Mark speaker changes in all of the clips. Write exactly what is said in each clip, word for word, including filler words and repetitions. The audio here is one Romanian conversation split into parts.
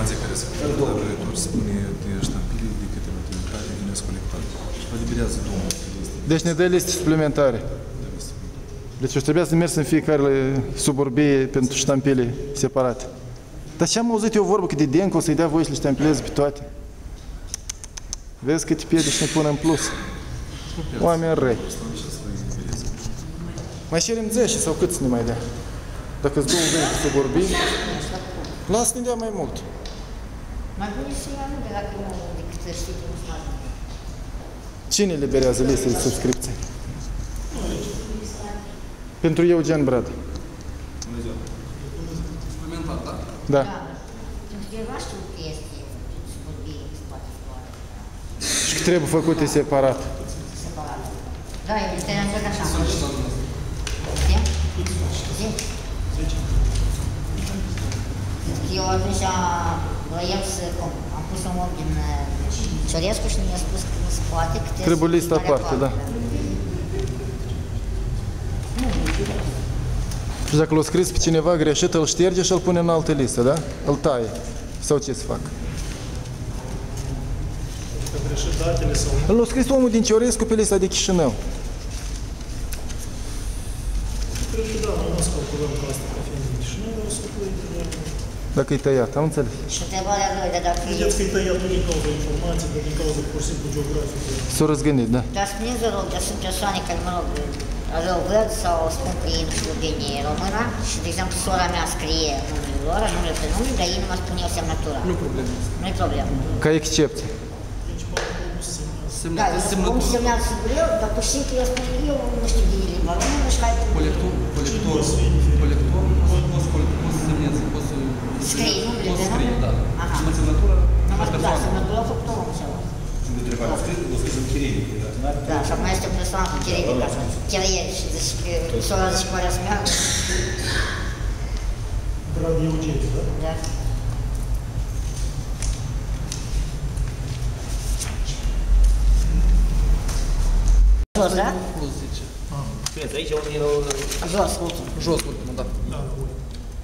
Speaker 1: informația care se poate la vrăitor spune de ștampile de către autoritate vine colectate. Și vă liberează domnul liste.
Speaker 2: Deci ne dă liste suplimentare. Deci o să trebuia să mergi în fiecare suburbie pentru ștampile separate. Dar ce am auzit eu vorbă că de Denco o să-i dea voie să le ștampileze pe toate? Vezi că te pierde și ne pune în plus. Oameni răi. Mai cerem zece sau cât să ne mai dea? Dacă-ți două vrei cu suburbii, lasă-ne dea mai mult.
Speaker 3: Mai bine să ia nume dacă nu, decât să știi cum să facă.
Speaker 2: Cine liberează listele de subscripție? Pentru Eugen Brad.
Speaker 1: Suplimentar, da?
Speaker 2: Da.
Speaker 3: Pentru că eu nu știu că este suburbie, se poate scoate.
Speaker 2: Și că trebuie făcute separat.
Speaker 3: Separat. Da, eu este înțeleg așa. Știi? zece. Eu atunci la el să, am pus un om din Ciorescu și mi-a spus că nu se poate, că
Speaker 2: trebuie lista aparte, da. Și dacă l-a scris pe cineva greșit, îl șterge și îl pune în altă listă, da? Îl taie. Sau ce să fac?
Speaker 4: Că greșit datele sau...
Speaker 2: Îl a scris omul din Ciorescu pe lista de Chișinău.
Speaker 4: Cred că da, nu o să calculăm ca asta ca fiind din Chișinău, dar o să pui de...
Speaker 2: Dacă e tăiat, am înțeles.
Speaker 3: Și întrebarea lui, dar dacă...
Speaker 4: Vedeți că e tăiat nu din cauza informației, dar din cauza pur și simplu geografică.
Speaker 2: S-a răzgândit, da.
Speaker 3: Dar spuneți, vă rog, dar sunt persoane care, mă rog, rău văd sau spun că ei nu știu bine română și, de exemplu, sora mea scrie numele lor, numele pe nume, dar ei nu mă spun eu semnătura.
Speaker 1: Nu problemă.
Speaker 3: Nu-i problemă.
Speaker 2: Ca excepție.
Speaker 3: Da, eu spun semnează sigur eu, dar pur și simplu eu spun eu nu știu de limba română și hai...
Speaker 1: Colector, colector, colector, poți poți să semnezi, poți să...
Speaker 3: Scrie numele pe nume?
Speaker 1: Scrie, da.
Speaker 3: Aha.
Speaker 1: Și semnătura...
Speaker 3: Nu mă spun, da, semnătura a făcut omul ceva.
Speaker 1: Când te întrebarea scris, o scris în chirie.
Speaker 3: Da, și acum este o persoană cu chirie de casă. Chiar ieri și zici că sora zice că oarea să meargă.
Speaker 4: Brad Eugen, da?
Speaker 3: Da. Jos, da?
Speaker 1: Plus zice.
Speaker 5: Vedeți, aici unde erau...
Speaker 3: Jos, ultimul.
Speaker 1: Jos, ultimul, da.
Speaker 4: Da, da, ui.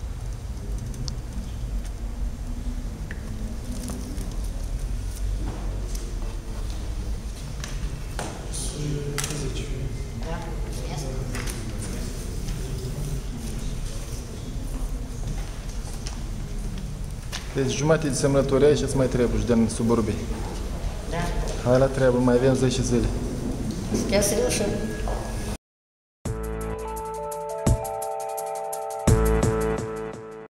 Speaker 3: Da, mulțumesc.
Speaker 2: Deci jumătate de semnături aici îți mai trebuie și din suburbii.
Speaker 3: Da.
Speaker 2: Hai la treabă, mai avem zece zile.
Speaker 3: Sper să reușim.